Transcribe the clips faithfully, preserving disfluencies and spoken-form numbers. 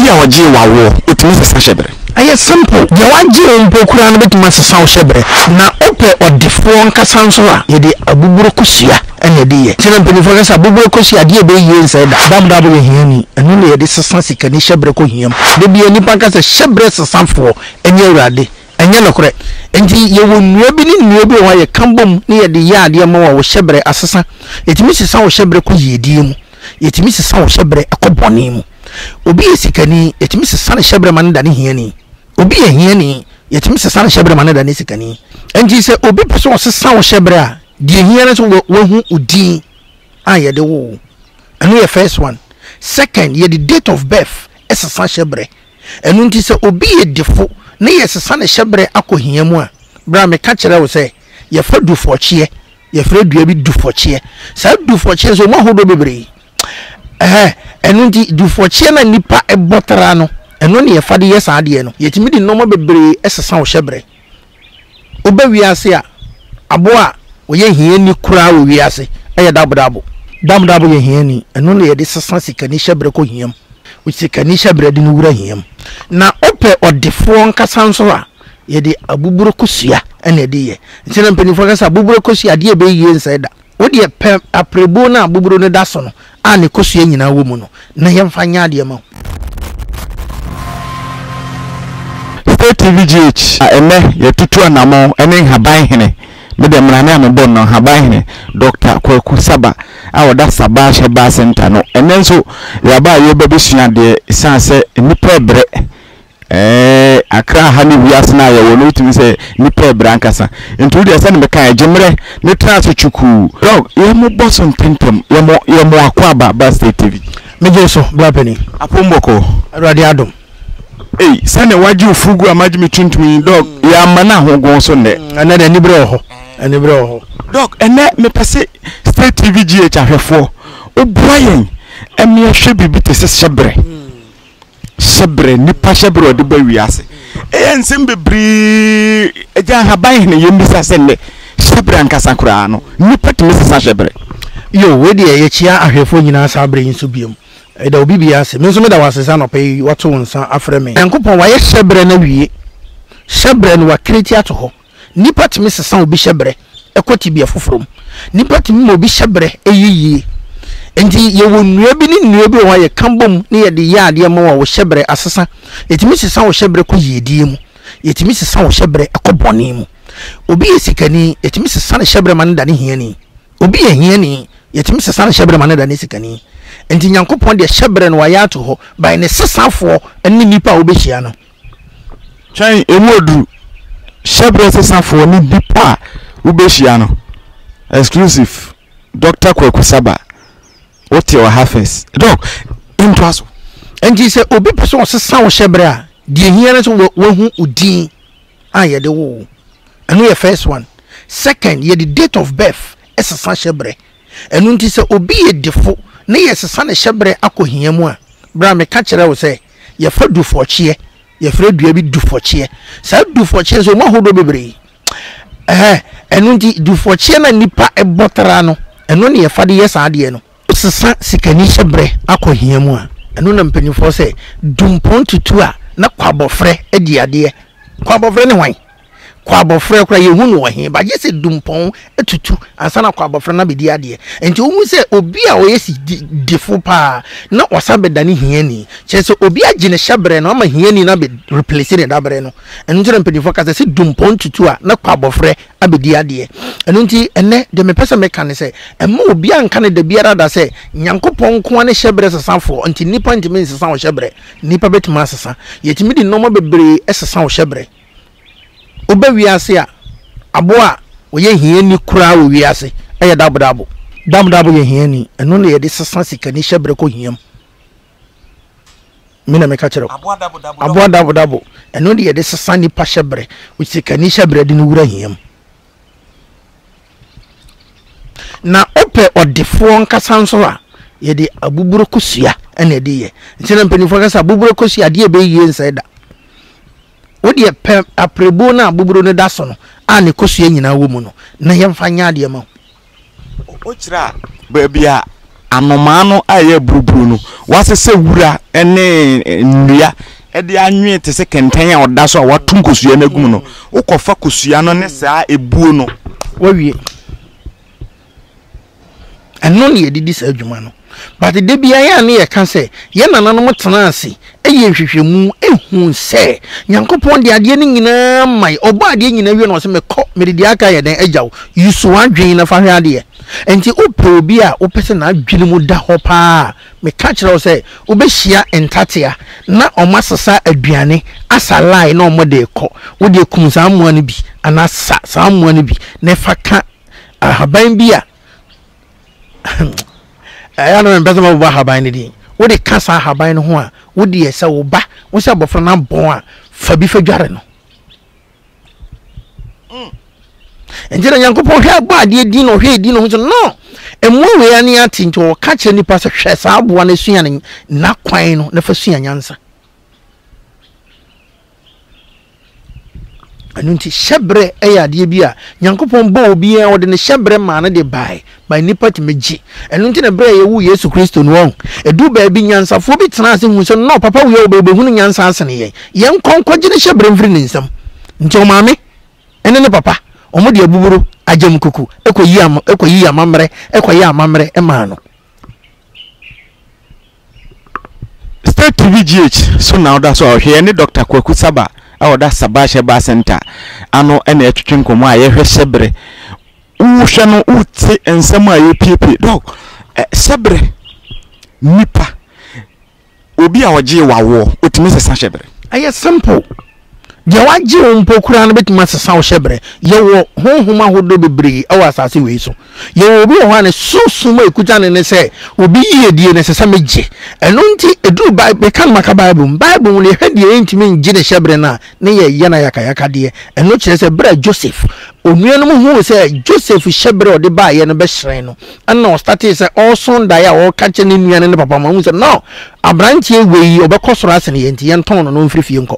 obi a waje wawo etimi sesa shebre aye simple ye waje mpokura no betuma sesa wo shebre na ope odifo nkasa nso a ye de abuburo kusua ene de ye tena mpeni fo kasa abuburo kusua de be ye nsa da dam da bo ye hiani enu ne ye de sesa sika ni shebre ko hiam de bi ani pa kasa shebre sesa fo enye urade enye nokore enti ye wo nnua bi ni nnua bi wa ye kambom ne ye de ya ade ma wo shebre asesa etimi sesa wo shebre ko yedie mu yetimi sesa wo shebre akoboni mu obi esikani yetimi sesa ne shebre man da ne hiani obi ehiani yetimi sesa ne shebre man da ne sikani enti se obi person sesa wo shebre a de hiani so wo hu udin a ye de wo anu ye first one second ye the date of birth esesa shebre enu nti se obi ye defo ne ye sesa ne shebre akohia mu a bra me ka kire wo se ye fa du fochie ye fra dua bi du fochie sa du fochie so mo hodo bebre eh enu nti du fochie na nipa ebotara no enu ne ye fa de yes ade no yetimi di no mo bebre esesa wo shebre oba wiase a abo a wo ye hie ni kura wo wiase eye dabodabo dabodabo ye hie ni enu ne ye de sesa sika ni shebre ko hiam wo sika ni shebre de no wura hiam na ope odefo nkasa nso a ye de abuburo kusua ene de ye ntina mpeni fo kasa abuburo kusua de be ye nsa da wo de pe aprebo na abuburo ne da so no a ne kusua nyina wo mu no na ye mfanya de ma T V G H ene ye tutu anamo ene haban hene me de mrane amebon no haban hene Doctor Kwaku Sarba a woda Sarba Riches.By center no ene nso ya ba ye ba besua de sanse nipa bre eh akra ha ni wiase na ye wo no tumi se nipa bre ankasa ntu de se ne beka ejemre ne traso chuku dog ye mo boson pimpem ye mo ye mo akwaba ba state T V me jeso blapeni apomboko radiadom eh sane waji ufugu amajimi tuntumi dog ya mana hogon so ne ene de nibre ho enibre ho dog ene me pese state T V G H ahwefo obuayen emi ahwe bibi te se shebre shebre nipa shebre odi ba wiase eh nsem bebri eja haban ne yemisa se ne shebre ankasa kura no nipa te se shebre yo we de ye chia ahwefo nyina sabre nso biem eda obi bia se me nso me da wasesa no pay wato nsa afre me enkopon wa ye shebre na wie shebre no wa kreti ato ho nipa timi sesa obi shebre ekoti bia foforom nipa timi mo obi shebre eyiyi enti ye wo nnua bi ni nnua bi wa ye kambom ne ye de ya ade ma wo shebre asesa etimi sesa wo shebre ko yedie mu yetimi sesa wo shebre ekoboni mu obi esikani etimi sesa ne shebre man da ne hiani obi ehiani yetimi sesa ne shebre man da ne sikani enti nyankopon de shebre no wa ya to ho by ne sesafo eni nipa obehia no chan emodu shebre sesafo ni nipa obehia no exclusive Doctor Kwaku Sarba what your halfes dog into aso enti se obi person sesa wo shebre a de hia so wo hu udin a ye de wo enu ye first one second ye the date of birth esesa shebre enu nti se obi ye defo ne ye sesa ne shebre akohia mu a bra me ka kire wo se ye fa du fochie ye fra dua bi du fochie sa du fochie so mo hodo bebre eh enu nti du fochie na nipa ebotara no enu ne ye fa de ye sa de no sesa sikani shebre akohia mu a enu na mpanifo se dumpon tutu a na kwabofre edi ade kwabofre ne hwan kwabofre kura ye hu no he ba je se dumpon etutu ansana kwabofre na bedi ade enti o mu se obi a o yesi defo pa na wasabe dani hiani che se obi agine shebre na ma hiani na be replace ne dabre no enu ntere mpanifo ka se dumpon tutu a na kwabofre abedi ade enu nti ene de me pese me kan se ema obi anka ne da biara da se nyankopon ko ne shebre sesafo nti nipa ntimi nsesa wo shebre nipa betima sesa yetimi di normal bebre esesa wo shebre oba wiase a abo a wo ye hie ni kura wo wiase eye dabodabo dabodabo ye hie ni eno ne ye de sesa sika ni shebre ko hiam mina me ka kire abo dabodabo abo dabodabo eno ne ye de sesa ni pa shebre wo sika ni shebre de no wura hiam na ope odefo nkasa nso a ye de abuburo kusua ene de ye ntina mpanifo kasa abuburo kusua de be ye nsa da wo de pe aprebo na abuburo ne da so no a ne kusua nyina wo mu no na ye mfanya de ma o kira ba bia anoma no aye buruburu no wasese wura ene nnua e de anwe te se kenten a oda so a watum kosua na gum no ukofa kosua no ne saa ebuo no wawie eno ne yedidi sa adwuma no but de bia ya ne ye ka se ye nana no motena ase eye hwehwemu ehun se Nyankopon de ade ne nyina mai obo ade nyina wie no se mekọ medidi aka ye den agyaw yusu adwen na fa hwe ade enti ope obi a opese na adwene mu da ho pa me ka kire o se obehia entatea na omasesa aduane asalai na omode ekọ wo de kum sa amoa ne bi ana sa sa amoa ne bi ne fa ka ahaban bi a aya no mbeza ma ba haban ne di wo de ka sa haban no ho a wo de yesa wo ba wo se abofra na bon a fa bi fa dware no mm enjira Nyankopon hwe agba ade di no hwe di no ho no emu we ya ne ati nto ka kire nipa se hwe sa aboa na sua ne na kwan no na fa sua nyansa anunti shebre eya de bia Nyankopon ba obi a wode ne shebre ma na de bai by nipa timeji anunti na bre ye wu Yesu Kristo no won edu ba bi nyansafo bi tena ase hu so no papa wo ye obe hu nyansa ase ne ye ye nkonkoje ne shebre mfiri ne nsam nti o maame ene ne papa omo de abuburu agem kuku ekoyi am ekoyi amamre ekoyi amamre e ma no State T V G H so now that's all here ni Doctor Kwaku Saba awo da Sarba Riches.By center ano ene etwetwe nkomo a ye hwe shebre wo hwe no uti ensem a ye pipi dog shebre nipa obi a oje wawo otimi sesa shebre aye simple je waje ompo kura no betima sesa wo shebre ye wo honhom ahodo bebre awo asase we so ye wo obi ho ane susuma ekuta ne ne se obi yie die ne sesa meje eno nti edu Bible kan maka Bible Bible ne hwede entimi nje ne shebre na ne ye ye na yaka yaka de eno kire se bra Joseph onuanu mu hu se Joseph shebre ode ba ye no be hyen no ana o start se all Sunday a o ka che ne nuanu ne papa ma hu se no abrantie weyi obekosoro ase ne ye nti ye nton no no mfirifie nko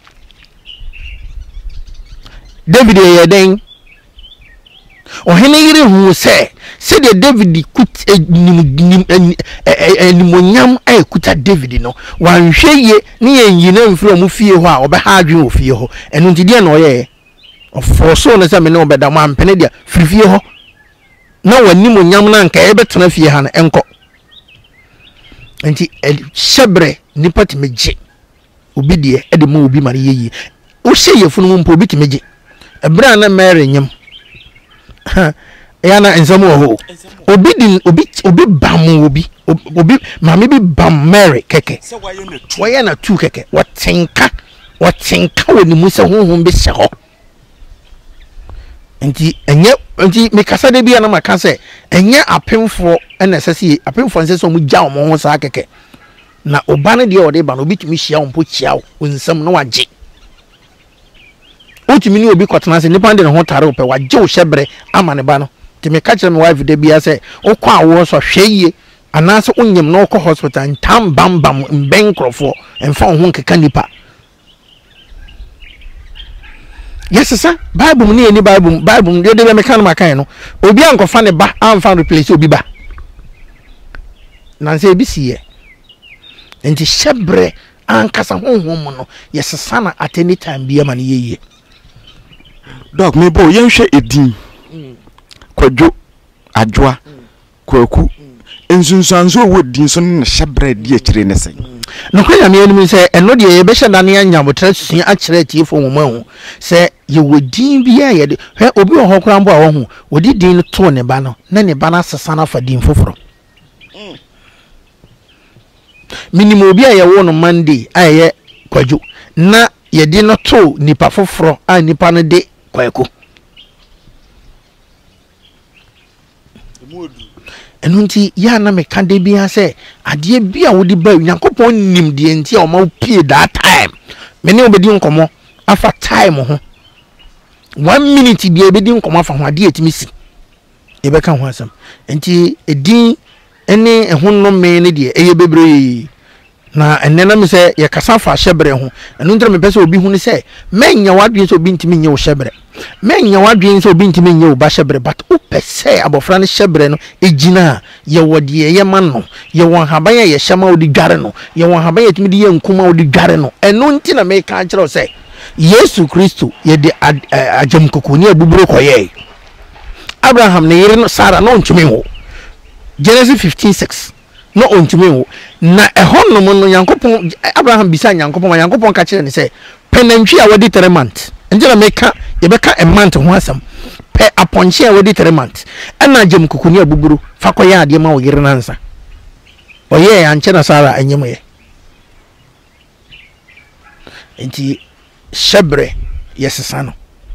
David ye den o hene yire hu se se de David kut nim animonyam ay kuta David no wan hweye ne yenyi na mfiri mu fie ho a obe ha adwen ofie ho eno ntide na oye ofoso na se me ne obeda ma mpene dia firifie ho na wanimonyam na nka e betena fie ha na enko enti shebre nipa timeje obi de e de ma obi mare yeyi o hye yefunu mu mpo obi timeje ebra na Mary nyam ya na ensam wo ho obi din obi obi bam obi obi mama bi bam Mary keke waye na tu keke watenka watenka woni mu se honhom be hye ho enti enye enti me kasa de bia na maka se enye apemfo na sese apemfo nse so mu gya omo ho sa keke na oba ne de ode ba no obi tumi hia ompo chia wo nsam no wagye otimi ni obi kwatena se nipa de ne ho tare ope wagye wo shebre ama ne ba no ti me ka kire me wife de bia se wo kwa awo so hweye anase onyem na okọ hospital ntam bam bam mben krofo emfa ho nkeka nipa yes sir Bible mu ni Bible Bible de de me kan ma kan no obi ankofa ne ba amfa replace obi ba nanse ebi siye enti shebre ankasa honhom no yesesa na at any time bia ma ne yeye dog me bo yenhwe edin kwadwo adwoa kwaku ensunsanso wo din so ne shebre di akire ne sen no kwa yame enum se eno de ye be hye ne anya botra susun akire tiefo mo mahu se ye wodin bia ye de hwe obi wo hokora mbo a wo hu odi din no to ne ba no na ne ba na sesa na fa din foforo minimum obi a ye wo no Monday a ye kwadwo na ye di no to nipa foforo a nipa no de kwaku enunti ya na me kan de bia se ade bia wo di ba Nyankopon nim de enti a o ma pie that time me ne obedi nkomo afa time ho one minute bia obedi nkomo afa ho ade etimi si e be kan ho asam enti edin ene ehun no me ne de eye bebre na enena me se ye kasa fa shebre ho enu ntre me pese obi hu ni se menya wadwe se obi ntimi nye wo shebre men ya wadwen so binti men ye wo ba hyebre but o pese abofra ne hyebre no ejina ye wode ye ma no ye won haban ye hyema odi dware no ye won haban ye timi de ye nkuma odi dware no eno nti na me ka kire se Yesu Kristo ye de ajam kokoni abuburo koye Abraham ne yere no Sarah no ntumi ho Genesis fifteen six no ontumi ho na ehon no no Yankopon Abraham bisa Yankopon Yankopon ka kire ne se penantwi a wodi three months njira meka ye beka a month ho asam pe aponche a wodi three months ana ajam kokoni abuburo fa koye ade ma wo yere nansa oye anche na Sarah anyem ye enti Shebre yesesano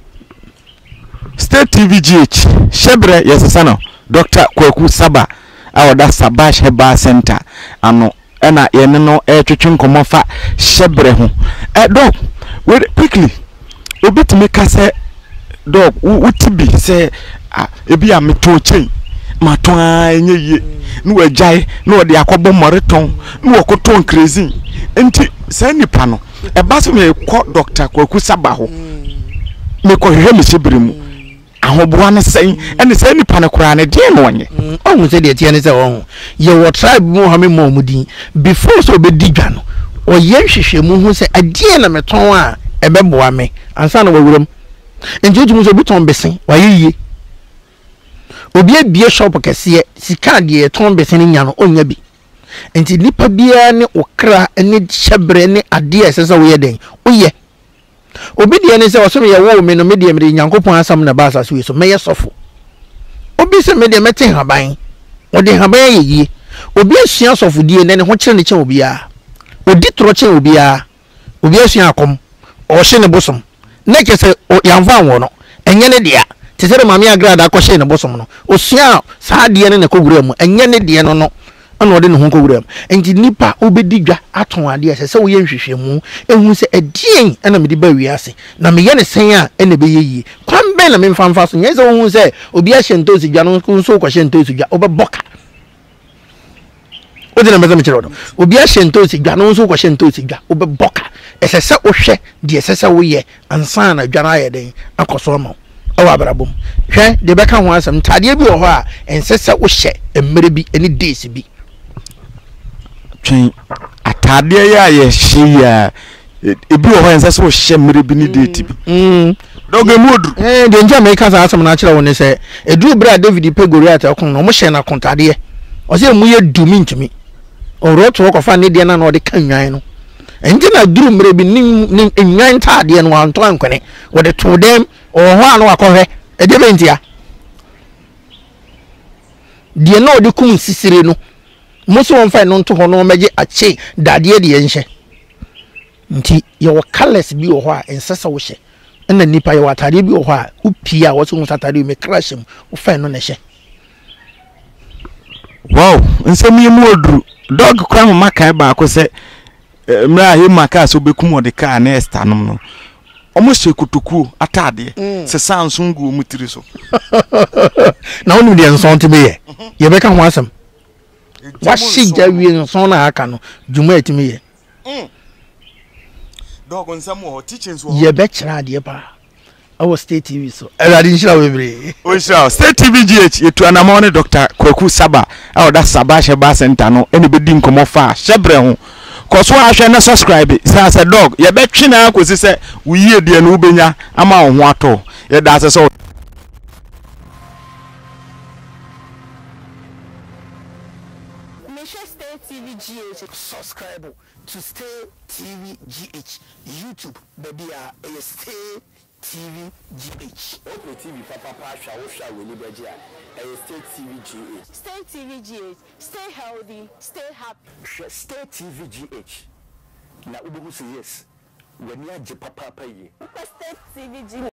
State T V G H Shebre yesesano Doctor Kweku Saba awoda Sarba Heba Center ano ena yene no e twetwe nkomo fa Shebre ho eh dog wait quickly obet make say dog utibi say ebi a meto chen maton enye ye no wajai no de akobo moreton no wakoton crazy enti say nipa no e ba so me ko Doctor Kweku Saba ho me ko hwe me Shebre mu ahoboa ne sen ene say nipa ne kura ne de no onye ohun se de tie ne se ohun ye wo tribe mu ha me mo mudin before so be digwa no oye hwehwe mu hu se adie na meton a ebeboa me ansa na wawuram enti otumu so biton besen wayiye obi abie shop kese sika de ton besen nya no onya bi enti nipa bia ne okra ne Shebre ne ade esesa wo ye den oye obi de ne se wo so me ye wo me no me de me Yankopon asam na ba asase so me ye sofo obi se me de mete haban wo de haban ye yi obi asua sofo die ne ne ho kire ne kye obi a odi tro kye obi a obi asua akom o hye ne bosom na ke se yamfa anwo no enye ne dia te se mama agrada akɔhye ne bosom no osua saa de ne ne kogura mu enye ne de no no ana ode ne ho kogura mu enti nipa obedi dwa aton ade ase se wo ye nhwehwɛ mu ehun se edien ana me di ba wiase na me ye ne sen a ene be yeyi kwan be na me mfamfa so nyeze wo hu se obi a hye ntosi dwa no nso kɔ hye ntosi dwa obeboka odi na mezame kire odo obi a hye ntosi dwa no nso kɔ hye ntosi dwa obeboka esese wo hwɛ de esese wo ye ansa na dwa na aye den akɔso ma awa abrabom hwɛ de bɛka ho asɛm tade bi wɔ hɔ a ensese wo hye emmere bi eni days bi twen atade ya ye hye ya ebi wo ho ensese wo hye mmere bi ni date bi mm doge mudu eh de nja meka sa asɛm na akira wo ne sɛ eduru bra David pe Goliath akon no mo hye na kontade o sɛ mu ye dumi ntumi oroto wo kofa ne de na na ode kan nwan no enti na duru mmere bi ni nwan taade no anto ankwane wo de to dem o ho anu akɔhwɛ e de bentia de na ode kum sisire no muso won fa no nto ho no meje ache dade de yenhye nti ye wo colors bi wo ho a ensesa wo hye na nipa ye watade bi wo ho a upia wo so satade me crash mu wo fa no na hye wow nsem yi mu oduru dog kwa mu makai ba ko se mra he maka so bekum ode ka na esta no no omo hye kutuku atade se sansungu mu tiri so na wonu de nson te be ye ye beka ho asem washi jawie nson na aka no dwuma etimi ye dog nsem wo teachings wo ye be kira ade ba awo State T V so erade nshira webre o sha State T V G H yetu anama ne Doctor Kweku Saba awoda Sarba Heba Center no ene be di nkomo fa Shebre ho koso ahwe na subscribe sa sa dog ye be twe na akosi se uyie de no ubenya ama wo ho ato ye da se so State T V G H subscribe to State T V G H YouTube baby a State T V G H okay T V papa pa hwa wo hwa we ni beje a State T V G H State T V G H stay healthy stay happy State T V G H na ubugu say yes when you are papa pa yi State T V G H